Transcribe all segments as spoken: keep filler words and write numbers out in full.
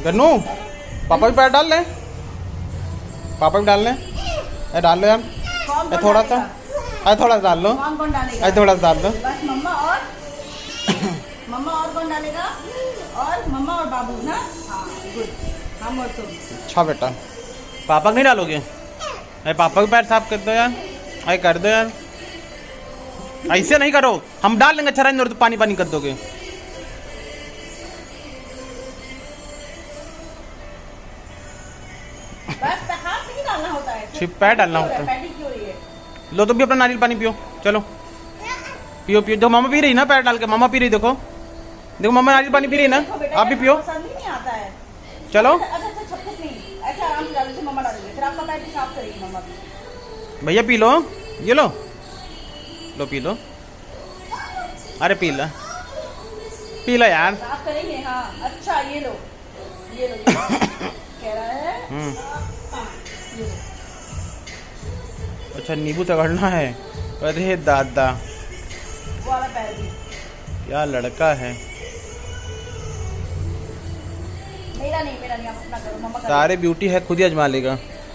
गन्नू पापा भी पैर डाल लें, पापा भी डाल लें। अरे डाल लो यार, अरे थोड़ा सा, अरे थोड़ा सा डाल लो, अरे थोड़ा सा डाल दो। बस मम्मा और मम्मा और कौन डालेगा? और मम्मा और बाबू ना। हाँ गुड, हम और तुम। अच्छा बेटा, पापा नहीं डालोगे? अरे पापा के पैर साफ कर दो यार, अरे कर दो यार, ऐसे नहीं करो, हम डाल लेंगे। अच्छा रहेंगे तो पानी पानी कर दोगे। बस हाथ नहीं डालना होता है, सिर्फ पैर डालना होता है। लो तो भी अपना नारियल पानी पियो, चलो पियो पियो। जो मामा पी रही ना पैर डाल के, मामा पी रही, देखो देखो मामा नारियल पानी पी रही ना, आप भी पियो। नहीं आता है। चलो भैया पी लो, ये लो लो पी लो, अरे पी लो पी लो यार। साफ करेंगे। हाँ अच्छा, ये लो ये लो, ये लो। कह रहा है ये लो। अच्छा नींबू चढ़ना है, अरे दादा वाला पैर भी। क्या लड़का है। मेरा नहीं मेरा नहीं, आप अपना करो, मम्मा करो। सारे ब्यूटी है, खुद ही अजमा लेगा।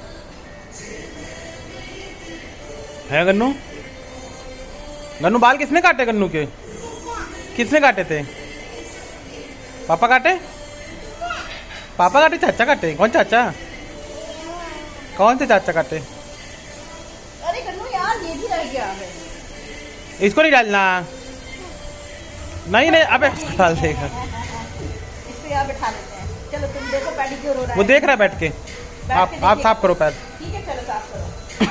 है गन्नू, गन्नू बाल किसने काटे? गन्नू के किसने काटे थे? पापा काटे? पापा काटे चाचा काटे? कौन चाचा? कौन से चाचा काटे? अरे गन्नू यार, ये भी रह गया है। इसको नहीं डालना, नहीं नहीं अबे इसको डाल देगा। इसको यहाँ बैठा लेते हैं। चलो तुम देखो, पेडिक्योर हो रहा है। वो देख रहा है बैठ के। आप आप साफ करो पैर। ठीक है चलो साफ करो।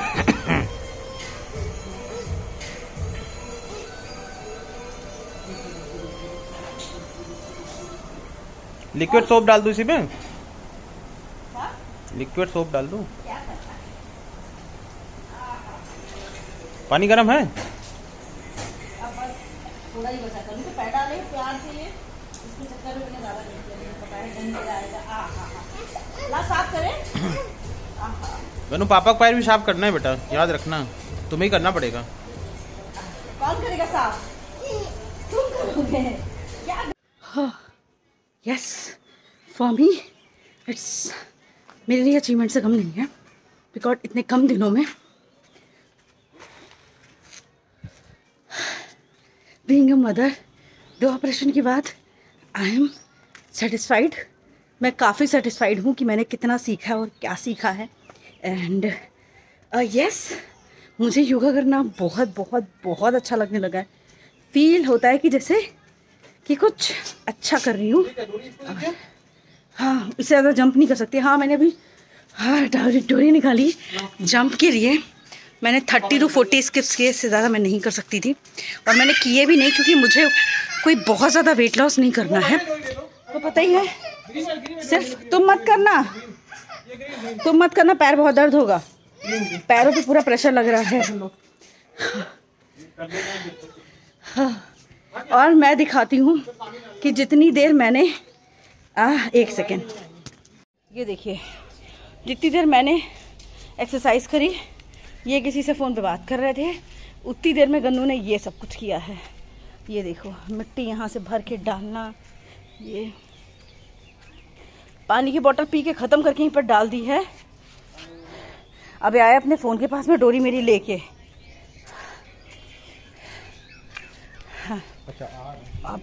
लिक्विड सोप डाल दूं इसी में? हाँ? लिक्विड सोप डाल दूं? क्या करना है? पानी गर्म है? अब बस थोड़ा ही बचा कर, तो पैर डाले प्यार से, ये इसके चक्कर में ज़्यादा नहीं किया, पता है गंदे आएगा। आ हा हा, ला साफ करें। गन्नू पापा का पैर भी साफ करना है बेटा, याद रखना, तुम्हें ही करना पड़ेगा। कौन करेगा साफ? तुम करोगे क्या? यस, फॉर मी इट्स, मेरे लिए अचीवमेंट से कम नहीं है, बिकॉज इतने कम दिनों में बीइंग अ मदर, दो ऑपरेशन के बाद आई एम सेटिस्फाइड। मैं काफ़ी सेटिस्फाइड हूँ कि मैंने कितना सीखा है और क्या सीखा है। एंड यस, मुझे योगा करना बहुत बहुत बहुत अच्छा लगने लगा है। फील होता है कि जैसे कि कुछ अच्छा कर रही हूँ। हाँ, इससे ज़्यादा जंप नहीं कर सकती। हाँ मैंने अभी हाँ डोरी डोरी निकाली जंप के लिए। मैंने थर्टी टू फोर्टी स्किप्स किए, इससे ज़्यादा मैं नहीं कर सकती थी, और मैंने किए भी नहीं क्योंकि मुझे कोई बहुत ज़्यादा वेट लॉस नहीं करना है। तो पता ही है, सिर्फ तुम मत करना, तुम मत करना, पैर बहुत दर्द होगा, पैरों पे पूरा प्रेशर लग रहा है। हाँ, और मैं दिखाती हूँ कि जितनी देर मैंने आ, एक सेकेंड, ये देखिए, जितनी देर मैंने एक्सरसाइज करी, ये किसी से फ़ोन पे बात कर रहे थे, उतनी देर में गन्नू ने ये सब कुछ किया है। ये देखो, मिट्टी यहाँ से भर के डालना, ये पानी की बोतल पी के ख़त्म करके यहीं पर डाल दी है। अब आया अपने फ़ोन के पास में डोरी मेरी लेके। हाँ, अब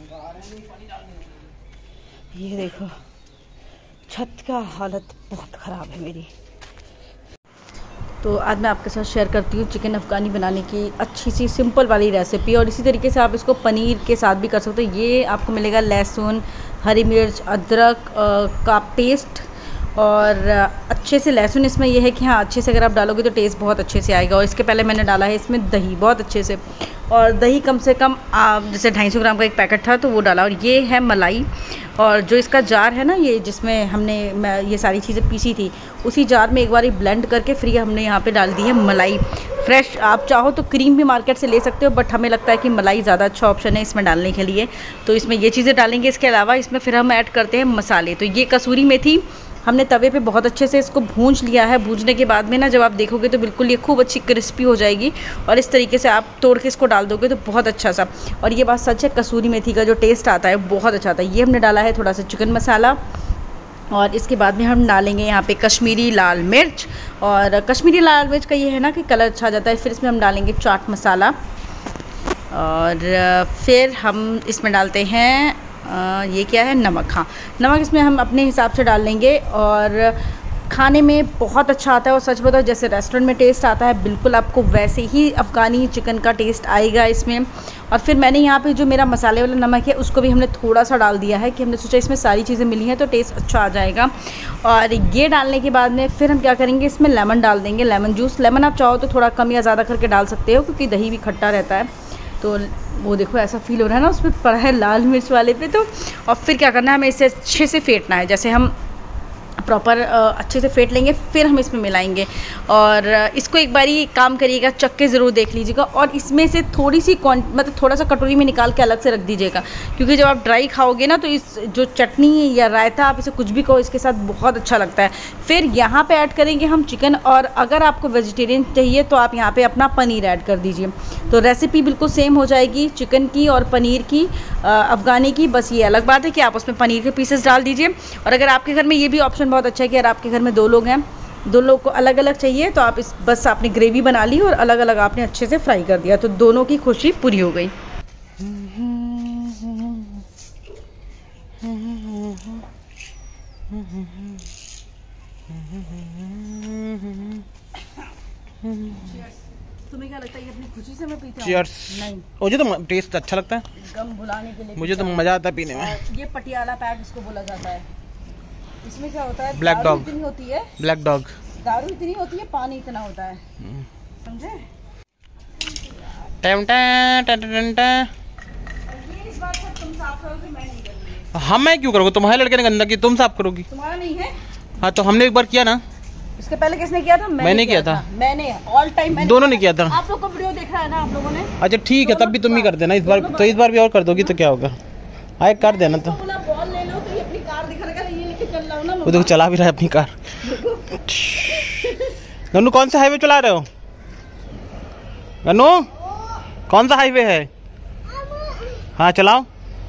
ये देखो, छत का हालत बहुत ख़राब है मेरी। तो आज मैं आपके साथ शेयर करती हूँ चिकन अफ़गानी बनाने की अच्छी सी सिंपल वाली रेसिपी, और इसी तरीके से आप इसको पनीर के साथ भी कर सकते हो। ये आपको मिलेगा लहसुन, हरी मिर्च, अदरक का पेस्ट, और अच्छे से लहसुन इसमें यह है कि हाँ अच्छे से अगर आप डालोगे तो टेस्ट बहुत अच्छे से आएगा। और इसके पहले मैंने डाला है इसमें दही बहुत अच्छे से, और दही कम से कम जैसे ढाई सौ ग्राम का एक पैकेट था तो वो डाला। और ये है मलाई, और जो इसका जार है ना, ये जिसमें हमने ये सारी चीज़ें पीसी थी, उसी जार में एक बार ब्लेंड करके फिर हमने यहाँ पे डाल दी है मलाई फ्रेश। आप चाहो तो क्रीम भी मार्केट से ले सकते हो, बट हमें लगता है कि मलाई ज़्यादा अच्छा ऑप्शन है इसमें डालने के लिए, तो इसमें ये चीज़ें डालेंगे। इसके अलावा इसमें फिर हम ऐड करते हैं मसाले। तो ये कसूरी मेथी हमने तवे पे बहुत अच्छे से इसको भूंज लिया है। भूंजने के बाद में ना जब आप देखोगे तो बिल्कुल ये खूब अच्छी क्रिस्पी हो जाएगी, और इस तरीके से आप तोड़ के इसको डाल दोगे तो बहुत अच्छा सा। और ये बात सच है, कसूरी मेथी का जो टेस्ट आता है बहुत अच्छा आता है। ये हमने डाला है थोड़ा सा चिकन मसाला, और इसके बाद में हम डालेंगे यहाँ पे कश्मीरी लाल मिर्च। और कश्मीरी लाल मिर्च का ये है ना कि कलर अच्छा आ जाता है। फिर इसमें हम डालेंगे चाट मसाला और फिर हम इसमें डालते हैं आ, ये क्या है, नमक। हाँ, नमक इसमें हम अपने हिसाब से डाल लेंगे और खाने में बहुत अच्छा आता है। और सच बताओ, जैसे रेस्टोरेंट में टेस्ट आता है बिल्कुल आपको वैसे ही अफ़गानी चिकन का टेस्ट आएगा इसमें। और फिर मैंने यहाँ पे जो मेरा मसाले वाला नमक है उसको भी हमने थोड़ा सा डाल दिया है कि हमने सोचा इसमें सारी चीज़ें मिली हैं तो टेस्ट अच्छा आ जाएगा। और ये डालने के बाद में फिर हम क्या करेंगे, इसमें लेमन डाल देंगे, लेमन जूस। लेमन आप चाहो तो थोड़ा कम या ज़्यादा करके डाल सकते हो क्योंकि दही भी खट्टा रहता है। तो वो देखो ऐसा फील हो रहा है ना उसमें पड़ा है लाल मिर्च वाले पे। तो और फिर क्या करना है, हमें इसे अच्छे से फेंटना है, जैसे हम प्रॉपर अच्छे से फेंट लेंगे फिर हम इसमें मिलाएंगे। और इसको एक बारी काम करिएगा, चख के ज़रूर देख लीजिएगा और इसमें से थोड़ी सी मतलब थोड़ा सा कटोरी में निकाल के अलग से रख दीजिएगा क्योंकि जब आप ड्राई खाओगे ना तो इस जो चटनी या रायता, आप इसे कुछ भी कहो, इसके साथ बहुत अच्छा लगता है। फिर यहाँ पे ऐड करेंगे हम चिकन और अगर आपको वेजिटेरियन चाहिए तो आप यहाँ पे अपना पनीर ऐड कर दीजिए। तो रेसिपी बिल्कुल सेम हो जाएगी चिकन की और पनीर की, अफ़गानी की। बस ये अलग बात है कि आप उसमें पनीर के पीसेस डाल दीजिए। और अगर आपके घर में ये भी ऑप्शन बहुत अच्छा है कि अगर आपके घर में दो लोग हैं, दो लोग को अलग अलग चाहिए तो आप इस बस आपने ग्रेवी बना ली और अलग अलग आपने अच्छे से फ्राई कर दिया तो दोनों की खुशी पूरी हो गई। तुम्हें क्या लगता है ये अपनी खुशी से मैं पीती हूँ? Cheers। नहीं, मुझे तो टेस्ट अच्छा लगता है, गम भुलाने के लिए मुझे तो मज़ा आता है पीने में। ये पटियाला पैक इसको बोला जाता है। इसमें क्या होता है, ब्लैक दारू डॉग। इतनी होती है, ब्लैक डॉग, दारू इतनी होती है, पानी इतना होता है, समझे? टैम टैम टैम टैम टैम। ये इस बात पर तुम साफ करोगे, मैं नहीं करूँगी। हम मैं क्यों करूँगा, तुम्हारे लड़के ने गंदा किया, तुम साफ करोगी। तुम्हारा नहीं है? हाँ तो हमने एक बार किया ना। इसके पहले किसने किया था? मैंने, मैंने किया था। मैंने ऑल टाइम मैंने दोनों ने किया था। आप लोग को वीडियो देख रहा है ना आप लोगों ने? अच्छा ठीक है, तब भी तुम ही कर देना इस बार, तो इस बार भी और कर दोगी तो क्या होगा। आए कर देना तो। बोला बॉल ले लो तो ये अपनी कार दिखा रहा है, ये लेके चल रहा हूं ना। वो देखो चला भी रहा है अपनी कार। गन्नू कौन सा हाईवे चला रहे हो? गन्नू कौन सा हाईवे है? हाँ चलाओ।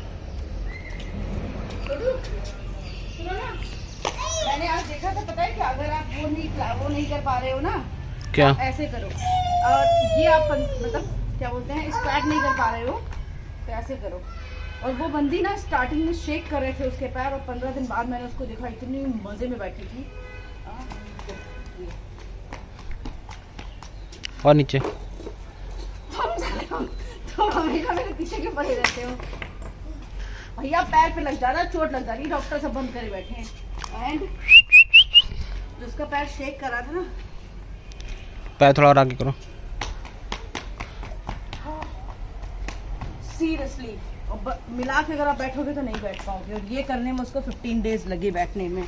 मैंने आज देखा था, पता है क्या, अगर आप वो नहीं वो नहीं कर पा रहे हो ना, क्या? ऐसे करो। और ये आप मतलब क्या बोलते हैं, स्क्वाट नहीं कर पा रहे हो तो ऐसे करो। और वो बंदी ना स्टार्टिंग में शेक कर रहे थे उसके पैर, और पंद्रह दिन बाद मैंने उसको देखा, इतनी मजे में बैठी थी। और नीचे तो हमेशा मेरे पीछे क्यों पड़े रहते हो भैया? पैर पे लग जा रहा, चोट लग जा रही, डॉक्टर सब बंद करे बैठे हैं। एंड जिसका पैर शेक कर रहा था ना, पैर थोड़ा और आगे करो। सीरियसली और मिला के अगर आप बैठोगे तो नहीं बैठ पाओगे। और ये करने में उसको फिफ्टीन डेज लगे बैठने में।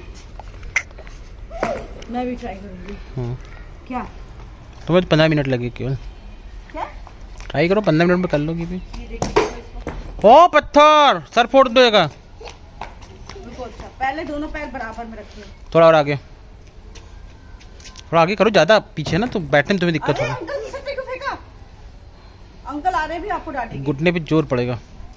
मैं भी ट्राई करूंगी। क्या तुम्हें पंद्रह मिनट लगे केवल। क्या ट्राई करो, पंद्रह मिनट में कर लोगी भी। ये देखिए इसको। ओ पत्थर, सर फोड़ देगा। रुको, अच्छा पहले दोनों पैर बराबर में रखिए। थोड़ा और आगे, थोड़ा आगे करो, ज्यादा पीछे ना तो बैठने में तुम्हें दिक्कत अरे होगी। अंकल नीचे पे क्यों फेंका? अंकल आ रहे भी आपको डांटेंगे। घुटने पे जोर पड़ेगा।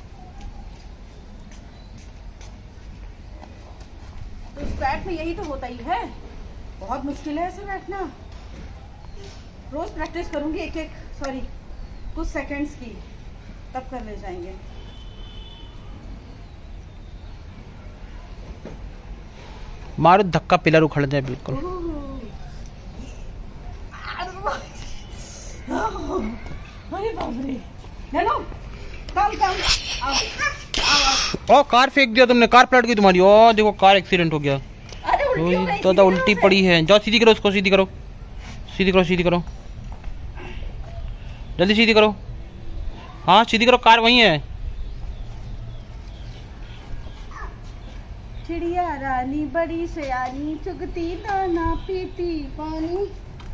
तो स्क्वाट में यही तो होता ही है, बहुत मुश्किल है ऐसे बैठना। रोज प्रैक्टिस करूंगी, एक एक सॉरी कुछ सेकंड्स की, तब कर ले जाएंगे। मारो धक्का, पिलर उखड़ जाए बिल्कुल। अरे बाप रे, हेलो कम कम आओ आओ। ओ कार फेंक दिया तुमने, कार पलट गई तुम्हारी। ओ देखो कार एक्सीडेंट हो गया। अरे उल्टी हो गई, तो, तो उल्टी पड़ी है। जाओ सीधी करो उसको, सीधी करो, सीधी करो, सीधी करो, जल्दी सीधी करो। हाँ सीधी करो, कार वहीं है। चिड़िया रानी बड़ी सयानी, चुगती दाना पीती पानी।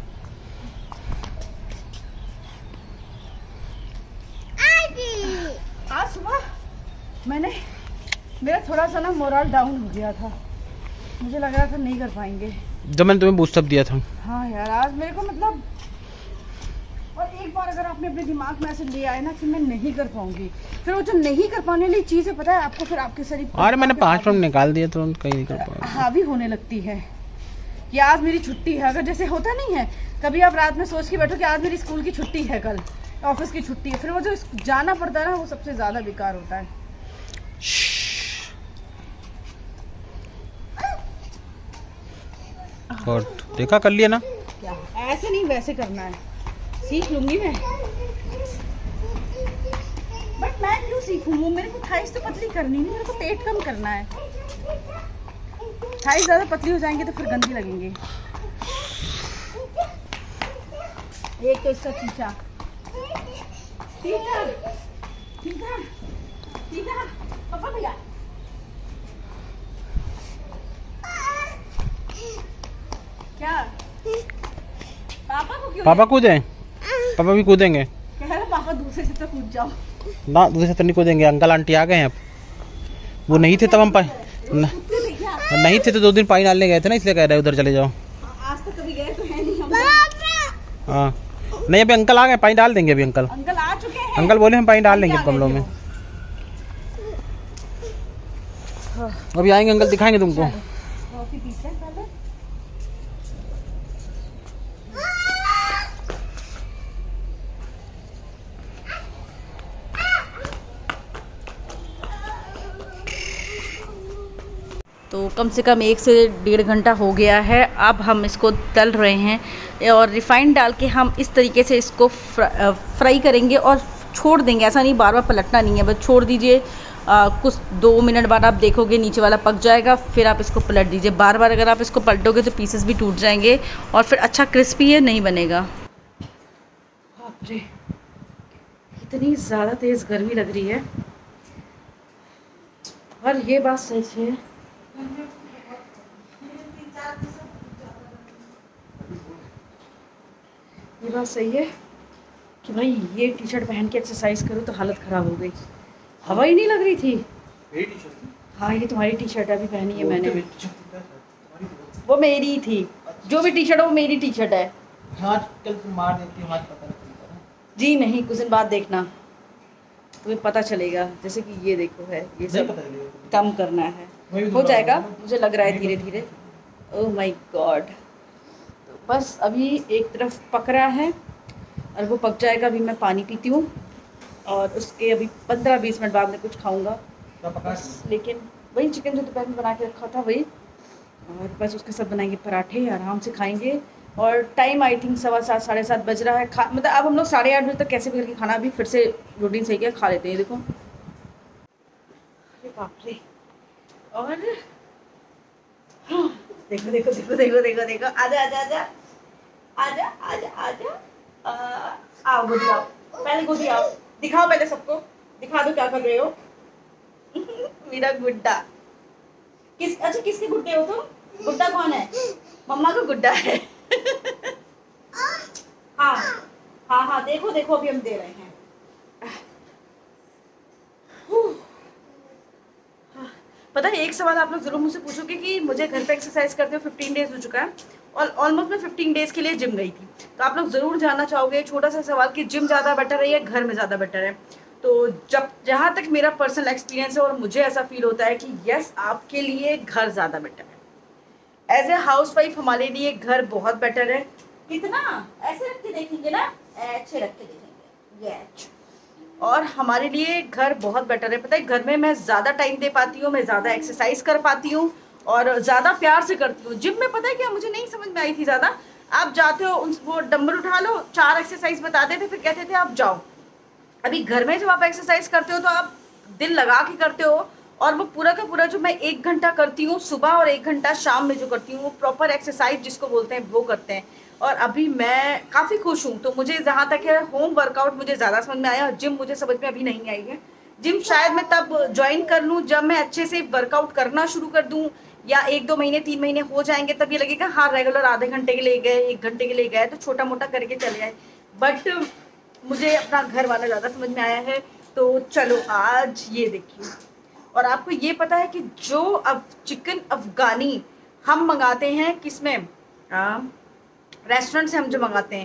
आज सुबह मैंने मेरा थोड़ा सा ना मोरल डाउन हो गया था, मुझे लग रहा था नहीं कर पाएंगे जब मैंने तुम्हें बूस्टअप दिया था। हाँ यार, आज मेरे को मतलब और एक बार अगर आपने अपने दिमाग में ऐसे ले आए ना कि मैं नहीं कर पाऊंगी, फिर वो जो नहीं कर पाने वाली चीज़ है पता है आपको, फिर आपके शरीर अरे मैंने पाँच मिनट निकाल दिए तो कहीं नहीं कर पाया। हावी होने लगती है कि आज मेरी छुट्टी है। अगर जैसे होता नहीं है कभी आप रात में सोच के बैठो कि आज मेरी स्कूल की छुट्टी है, कल ऑफिस की छुट्टी है, फिर वो जो जाना पड़ता है ना वो सबसे ज़्यादा बेकार होता है। और देखा कर लिया ना, क्या ऐसे नहीं वैसे करना है, सीख लूंगी मैं। बट मैं क्यों सीखूं? मेरे को थाइस तो पतली करनी नहीं, मेरे को पेट कम करना है। थाइस ज़्यादा पतली हो जाएंगे तो फिर गंदी लगेंगे। एक तो इसका खींचा सीधा सीधा सीधा पापा भैया क्या पापा को क्यों? पापा कूदे, पापा भी कूदेंगे। कह रहे पापा दूसरे से तो कूद जाओ ना, दूसरे से तो नहीं कूदेंगे, अंकल आंटी आ गए हैं अब। वो नहीं थे तब हम पाए न, नहीं थे तो दो दिन पानी डालने गए थे ना, इसलिए कह रहे उधर चले जाओ। आज तक कभी गए तो है नहीं हम। हाँ नहीं, अभी अंकल आ गए, पानी डाल देंगे अभी। अंकल अंकल आ चुके हैं। अंकल बोले हम पानी डाल देंगे गमलों में। अभी आएंगे अंकल, दिखाएंगे तुमको। कॉफी पीते हैं पहले। तो कम से कम एक से डेढ़ घंटा हो गया है। अब हम इसको तल रहे हैं और रिफाइंड डाल के हम इस तरीके से इसको फ्राई करेंगे और छोड़ देंगे। ऐसा नहीं बार बार पलटना नहीं है, बस छोड़ दीजिए। आ, कुछ दो मिनट बाद आप देखोगे नीचे वाला पक जाएगा, फिर आप इसको पलट दीजिए। बार बार अगर आप इसको पलटोगे तो पीसेस भी टूट जाएंगे और फिर अच्छा क्रिस्पी है नहीं बनेगा। बाप रे, इतनी ज़्यादा तेज़ गर्मी लग रही है। और ये बात सच है, ये बात सही है कि भाई ये टी शर्ट पहन के एक्सरसाइज करो तो हालत ख़राब हो गई। हवा ही नहीं लग रही थी। हाँ ये तुम्हारी टी शर्ट अभी पहनी है मैंने, वो मेरी थी। जो भी टी शर्ट है वो मेरी टी शर्ट है। मार देती हाथ पता जी नहीं, कुछ दिन बाद देखना तुम्हें पता चलेगा। जैसे कि ये देखो है, ये सब कम करना है, हो जाएगा मुझे लग रहा है धीरे धीरे। Oh my god. तो बस अभी एक तरफ पक रहा है और वो पक जाएगा। अभी मैं पानी पीती हूँ और उसके अभी पंद्रह बीस मिनट बाद मैं कुछ खाऊंगा। बस लेकिन वही चिकन जो दोपहर में बना के रखा था वही, और बस उसके साथ बनाएंगे पराठे, आराम से खाएंगे। और टाइम आई थिंक सवा सात साढ़े सात बज रहा है। खा मतलब अब हम लोग साढ़े आठ बजे तक कैसे भी करके खाना अभी फिर से रूटीन सही किया, खा लेते हैं। देखो अरे बाप रे। और हाँ, देखो देखो देखो देखो देखो देखो आजा आजा आजा आजा आजा आजा आओ गोदी आओ, पहले गोदी आओ, दिखाओ पहले सबको, दिखा दो क्या कर रहे हो। मेरा गुड्डा किस, अच्छा किसके गुड्डे हो तुम? गुड्डा कौन है? मम्मा का गुड्डा है। हाँ हाँ हाँ देखो देखो अभी हम दे रहे हैं। पता है एक सवाल आप लोग जरूर मुझसे पूछोगे कि मुझे घर पे एक्सरसाइज करते हुए फिफ्टीन डेज हो चुका है और ऑलमोस्ट मैं फिफ्टीन डेज के लिए जिम गई थी। तो आप लोग जरूर जानना चाहोगे छोटा सा सवाल कि जिम ज़्यादा बेटर है या घर में ज़्यादा बेटर है। तो जब जहाँ तक मेरा पर्सनल एक्सपीरियंस है और मुझे ऐसा फील होता है कि यस आपके लिए घर ज़्यादा बेटर है। एज ए हाउस वाइफ हमारे लिए घर बहुत बेटर है। कितना ऐसे रख के देखेंगे ना, ऐसे रख के देखेंगे ये, और हमारे लिए घर बहुत बेटर है। पता है घर में मैं ज़्यादा टाइम दे पाती हूँ, मैं ज़्यादा एक्सरसाइज कर पाती हूँ और ज़्यादा प्यार से करती हूँ। जिम में पता है क्या मुझे नहीं समझ में आई थी ज़्यादा, आप जाते हो उन वो डंबल उठा लो, चार एक्सरसाइज बताते थे, फिर कहते थे आप जाओ। अभी घर में जब आप एक्सरसाइज करते हो तो आप दिल लगा के करते हो और वो पूरा का पूरा जो मैं एक घंटा करती हूँ सुबह और एक घंटा शाम में जो करती हूँ वो प्रॉपर एक्सरसाइज जिसको बोलते हैं वो करते हैं। और अभी मैं काफ़ी खुश हूँ। तो मुझे जहाँ तक है होम वर्कआउट मुझे ज़्यादा समझ में आया और जिम मुझे समझ में अभी नहीं आई है। जिम शायद मैं तब ज्वाइन कर लूँ जब मैं अच्छे से वर्कआउट करना शुरू कर दूँ, या एक दो महीने तीन महीने हो जाएंगे तब ये लगेगा हाँ रेगुलर आधे घंटे के लिए गए, एक घंटे के लिए गए तो छोटा मोटा करके चले आए। बट मुझे अपना घर वाला ज़्यादा समझ में आया है। तो चलो आज ये देखिए। और आपको ये पता है कि जो अब चिकन अफगानी हम मंगाते हैं किस में, रेस्टोरेंट से हम जो मंगाते हैं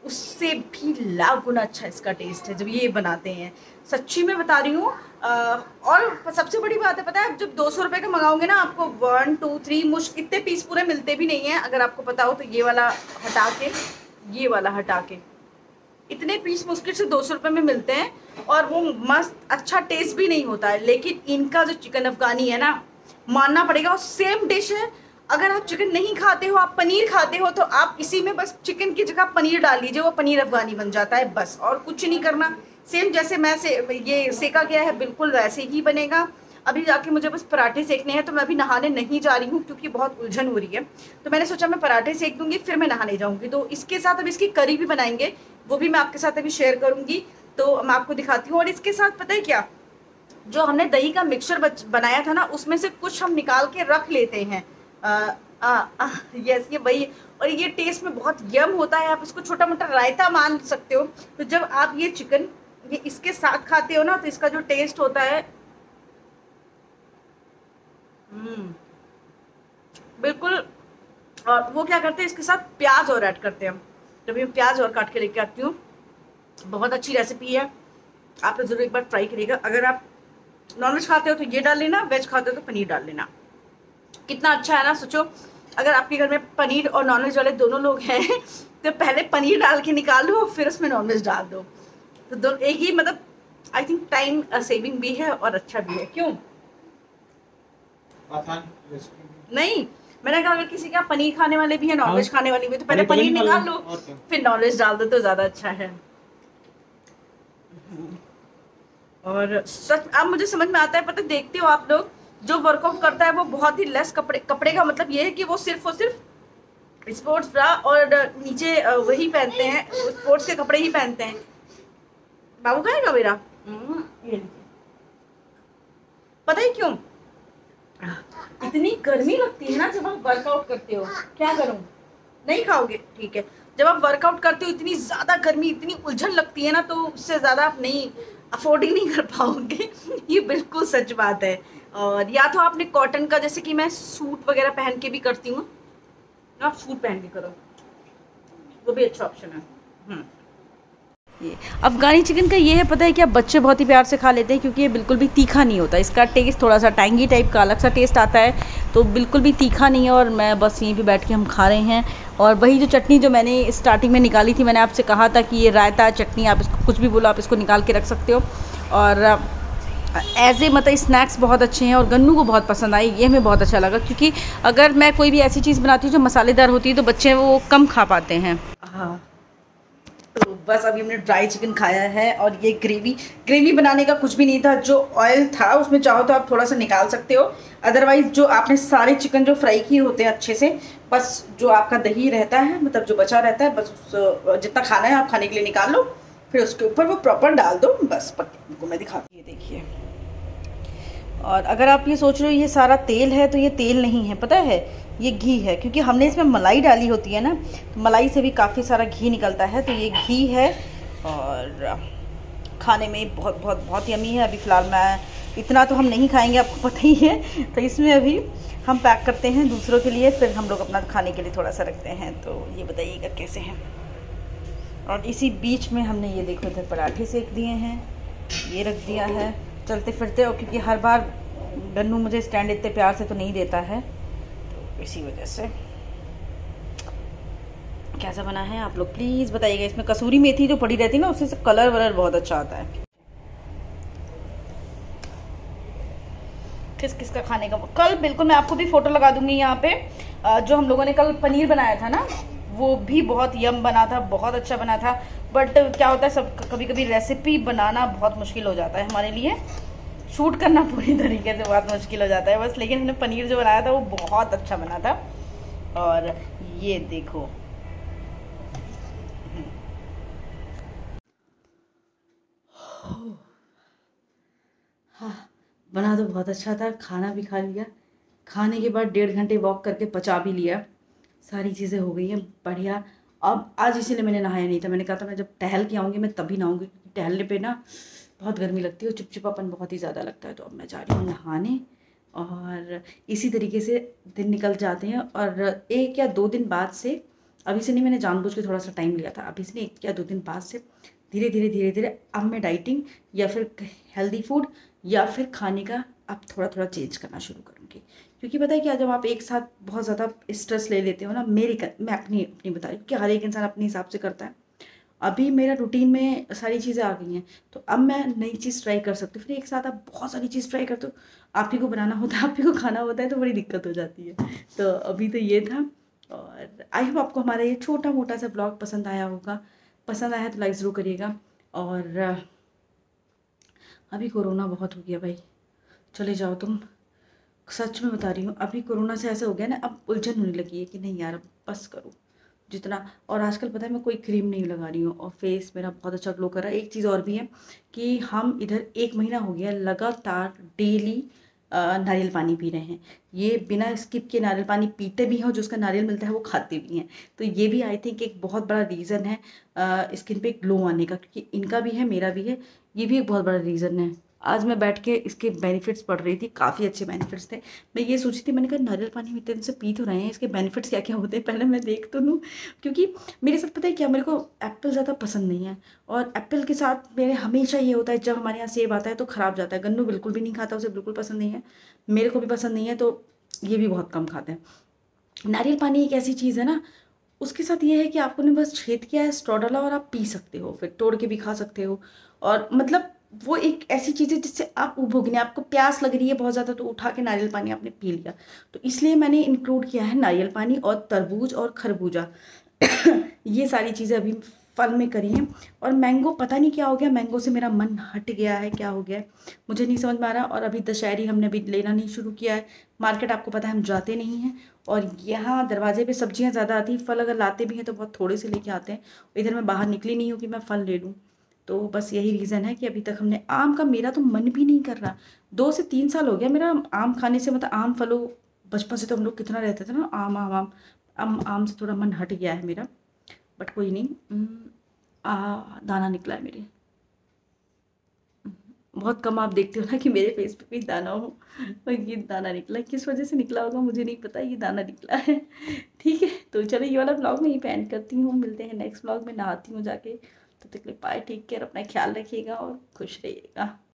उससे भी लाख गुना अच्छा इसका टेस्ट है जब ये बनाते हैं। सच्ची में बता रही हूँ। और सबसे बड़ी बात है, पता है, जब दो सौ रुपये का मंगाओगे ना, आपको वन टू थ्री मुश्किल इतने पीस पूरे मिलते भी नहीं है। अगर आपको पता हो तो ये वाला हटा के, ये वाला हटा के इतने पीस मुश्किल से दो सौ रुपये में मिलते हैं और वो मस्त अच्छा टेस्ट भी नहीं होता है। लेकिन इनका जो चिकन अफगानी है ना, मानना पड़ेगा, और सेम डिश है। अगर आप चिकन नहीं खाते हो, आप पनीर खाते हो, तो आप इसी में बस चिकन की जगह पनीर डाल लीजिए, वो पनीर अफगानी बन जाता है बस, और कुछ नहीं करना। सेम जैसे मैं से ये सेका गया है बिल्कुल वैसे ही बनेगा। अभी जाके मुझे बस पराठे सेकने हैं, तो मैं अभी नहाने नहीं जा रही हूँ क्योंकि बहुत उलझन हो रही है। तो मैंने सोचा मैं पराठे सेक दूंगी फिर मैं नहाने जाऊँगी। तो इसके साथ अब इसकी करी भी बनाएंगे, वो भी मैं आपके साथ अभी शेयर करूँगी, तो मैं आपको दिखाती हूँ। और इसके साथ पता है क्या, जो हमने दही का मिक्सचर बनाया था ना, उसमें से कुछ हम निकाल के रख लेते हैं। आ, आ, आ, यस, ये वही। और ये टेस्ट में बहुत यम होता है। आप इसको छोटा मोटा रायता मान सकते हो। तो जब आप ये चिकन ये इसके साथ खाते हो ना, तो इसका जो टेस्ट होता है, हम्म बिल्कुल। और वो क्या करते हैं, इसके साथ प्याज और ऐड करते हैं। जब मैं प्याज और काट के लेके आती हूँ, बहुत अच्छी रेसिपी है, आप जरूर एक बार ट्राई करिएगा। अगर आप नॉनवेज खाते हो तो ये डाल लेना, वेज खाते हो तो पनीर डाल लेना। कितना अच्छा है ना। सोचो, अगर आपके घर में पनीर और नॉनवेज वाले दोनों लोग हैं तो पहले पनीर डाल के निकालो, फिर उसमें नॉनवेज डाल दो, तो दो एक ही, मतलब आई थिंक टाइम सेविंग भी है और अच्छा भी है। क्यों नहीं, मैंने कहा अगर किसी के यहाँ पनीर खाने वाले भी है, नॉनवेज खाने वाले भी, तो पहले पनीर निकाल लो, फिर नॉनवेज डाल दो, तो ज्यादा अच्छा है। और सच अब मुझे समझ में आता है, पता देखते हो आप लोग, जो वर्कआउट करता है वो बहुत ही लेस कपड़े कपड़े का मतलब ये है कि वो सिर्फ और सिर्फ स्पोर्ट्स ब्रा और नीचे वही पहनते हैं, स्पोर्ट्स के कपड़े ही पहनते हैं। बाबू खाएगा मेरा, ये पता है क्यों, इतनी गर्मी लगती है ना जब आप वर्कआउट करते हो। क्या करूं, नहीं खाओगे, ठीक है। जब आप वर्कआउट करते हो इतनी ज़्यादा गर्मी, इतनी उलझन लगती है ना, तो उससे ज़्यादा आप नहीं अफोर्ड ही नहीं कर पाओगे ये बिल्कुल सच बात है। और या तो आपने कॉटन का, जैसे कि मैं सूट वगैरह पहन के भी करती हूँ, आप सूट पहन के करो, वो भी अच्छा ऑप्शन है। ये अफ़गानी चिकन का ये है, पता है क्या, बच्चे बहुत ही प्यार से खा लेते हैं क्योंकि ये बिल्कुल भी तीखा नहीं होता। इसका टेस्ट थोड़ा सा टैंगी टाइप का अलग सा टेस्ट आता है, तो बिल्कुल भी तीखा नहीं है। और मैं बस यहीं पे बैठ के हम खा रहे हैं। और वही जो चटनी जो मैंने स्टार्टिंग में निकाली थी, मैंने आपसे कहा था कि ये रायता चटनी, आप इसको कुछ भी बोलो, आप इसको निकाल के रख सकते हो। और एज ए मतलब स्नैक्स बहुत अच्छे हैं और गन्नू को बहुत पसंद आई, ये हमें बहुत अच्छा लगा। क्योंकि अगर मैं कोई भी ऐसी चीज़ बनाती हूँ जो मसालेदार होती है तो बच्चे वो कम खा पाते हैं। हाँ, तो बस अभी हमने ड्राई चिकन खाया है। और ये ग्रेवी ग्रेवी बनाने का कुछ भी नहीं था, जो ऑयल था उसमें चाहो तो आप थोड़ा सा निकाल सकते हो, अदरवाइज जो आपने सारे चिकन जो फ्राई किए होते हैं अच्छे से, बस जो आपका दही रहता है, मतलब जो बचा रहता है, बस उस जितना खाना है आप खाने के लिए निकाल लो, फिर उसके ऊपर वो प्रॉपर डाल दो, बस पक्के। उनको मैं दिखाती हूँ, देखिए। और अगर आप ये सोच रहे हो ये सारा तेल है, तो ये तेल नहीं है, पता है, ये घी है। क्योंकि हमने इसमें मलाई डाली होती है ना, तो मलाई से भी काफ़ी सारा घी निकलता है, तो ये घी है। और खाने में बहुत बहुत बहुत यमी है। अभी फ़िलहाल मैं इतना तो हम नहीं खाएंगे, आपको पता ही है, तो इसमें अभी हम पैक करते हैं दूसरों के लिए, फिर हम लोग अपना खाने के लिए थोड़ा सा रखते हैं। तो ये बताइएगा कैसे हैं। और इसी बीच में हमने ये देखो इधर पराठे सेक दिए हैं, ये रख दिया है चलते फिरते। और क्योंकि हर बार गन्नू मुझे स्टैंड इतने प्यार से तो नहीं देता है, तो इसी वजह से। कैसा बना है आप लोग प्लीज़ बताइएगा। इसमें कसूरी मेथी जो पड़ी रहती है ना, उससे से कलर वलर बहुत अच्छा आता है। किस किस का खाने का, कल बिल्कुल मैं आपको भी फोटो लगा दूंगी यहाँ पे। जो हम लोगों ने कल पनीर बनाया था ना, वो भी बहुत यम बना था, बहुत अच्छा बना था। बट क्या होता है, सब कभी कभी रेसिपी बनाना बहुत मुश्किल हो जाता है हमारे लिए, शूट करना पूरी तरीके से बहुत मुश्किल हो जाता है बस। लेकिन हमने पनीर जो बनाया था वो बहुत अच्छा बना था। और ये देखो, हाँ बना तो बहुत अच्छा था, खाना भी खा लिया। खाने के बाद डेढ़ घंटे वॉक करके पचा भी लिया, सारी चीज़ें हो गई हैं बढ़िया। अब आज इसीलिए मैंने नहाया नहीं था, मैंने कहा था मैं जब टहल के आऊँगी मैं तभी नहाऊंगी, क्योंकि टहलने पे ना बहुत गर्मी लगती है और चिपचिपापन बहुत ही ज़्यादा लगता है। तो अब मैं जा रही हूँ नहाने, और इसी तरीके से दिन निकल जाते हैं। और एक या दो दिन बाद से अभी से नहीं, मैंने जानबूझ के थोड़ा सा टाइम लिया था, अभी से नहीं, एक या दो दिन बाद से धीरे धीरे धीरे धीरे अब मैं डाइटिंग या फिर हेल्दी फूड या फिर खाने का अब थोड़ा थोड़ा चेंज करना शुरू करूँगी। क्योंकि पता है क्या, जब आप एक साथ बहुत ज़्यादा स्ट्रेस ले लेते हो ना, मेरी कर, मैं अपनी अपनी बता रही हूँ कि हर एक इंसान अपने हिसाब से करता है। अभी मेरा रूटीन में सारी चीज़ें आ गई हैं, तो अब मैं नई चीज़ ट्राई कर सकती हूँ। फिर एक साथ आप बहुत सारी चीज़ ट्राई करते हो, आप ही को बनाना होता है, आप ही को खाना होता है, तो बड़ी दिक्कत हो जाती है। तो अभी तो ये था, और आई होप आपको हमारा ये छोटा मोटा सा ब्लॉग पसंद आया होगा। पसंद आया तो लाइक ज़रूर करिएगा। और अभी कोरोना बहुत हो गया भाई, चले जाओ तुम, सच में बता रही हूँ। अभी कोरोना से ऐसा हो गया ना, अब उलझन होने लगी है कि नहीं यार, अब बस करो जितना। और आजकल पता है मैं कोई क्रीम नहीं लगा रही हूँ और फेस मेरा बहुत अच्छा ग्लो कर रहा है। एक चीज़ और भी है कि हम इधर एक महीना हो गया लगातार डेली नारियल पानी पी रहे हैं। ये बिना स्किप के नारियल पानी पीते भी हैं, और जो उसका नारियल मिलता है वो खाते भी हैं। तो ये भी आई थिंक एक बहुत बड़ा रीज़न है स्किन पे ग्लो आने का, क्योंकि इनका भी है मेरा भी है, ये भी एक बहुत बड़ा रीज़न है। आज मैं बैठ के इसके बेनिफिट्स पढ़ रही थी, काफ़ी अच्छे बेनिफिट्स थे। मैं ये सोची थी, मैंने कहा नारियल पानी में इतने दिन से पी तो रहे हैं, इसके बेनिफिट्स क्या क्या होते हैं, पहले मैं देख तो लूँ। क्योंकि मेरे साथ पता है क्या, मेरे को एप्पल ज़्यादा पसंद नहीं है, और एप्पल के साथ मेरे हमेशा ये होता है, जब हमारे यहाँ सेब आता है तो ख़राब जाता है। गन्नू बिल्कुल भी नहीं खाता, उसे बिल्कुल पसंद नहीं है, मेरे को भी पसंद नहीं है, तो ये भी बहुत कम खाते हैं। नारियल पानी एक ऐसी चीज़ है ना, उसके साथ ये है कि आपको ने बस छेद किया है, स्ट्रॉ डाला और आप पी सकते हो, फिर तोड़ के भी खा सकते हो। और मतलब वो एक ऐसी चीज़ है जिससे आप उबोगे नहीं, आपको प्यास लग रही है बहुत ज़्यादा तो उठा के नारियल पानी आपने पी लिया। तो इसलिए मैंने इंक्लूड किया है नारियल पानी और तरबूज और खरबूजा ये सारी चीज़ें अभी फल में करी हैं। और मैंगो पता नहीं क्या हो गया, मैंगो से मेरा मन हट गया है, क्या हो गया है मुझे नहीं समझ में आ रहा। और अभी दशहरी हमने अभी लेना नहीं शुरू किया है, मार्केट आपको पता है हम जाते नहीं हैं, और यहाँ दरवाजे पे सब्जियाँ ज़्यादा आती हैं, फल अगर लाते भी हैं तो बहुत थोड़े से लेके आते हैं। इधर मैं बाहर निकली नहीं हूँ कि मैं फल ले लूँ, तो बस यही रीज़न है कि अभी तक हमने आम का, मेरा तो मन भी नहीं कर रहा। दो से तीन साल हो गया मेरा आम खाने से, मतलब आम फलो, बचपन से तो हम लोग कितना रहते थे ना आम आम आम आम आम से थोड़ा मन हट गया है मेरा, बट कोई नहीं। आ, दाना निकला है मेरे, बहुत कम आप देखते हो ना कि मेरे फेस पे भी दाना हो, और ये दाना निकला, किस वजह से निकला होगा मुझे नहीं पता, ये दाना निकला है। ठीक है, तो चलो ये वाला ब्लॉग मैं यहीं पे एंड करती हूँ, मिलते हैं नेक्स्ट ब्लॉग में, नहाती हूँ जाके। तब तक के लिए बाय, टेक केयर, अपना ख्याल रखिएगा और खुश रहिएगा।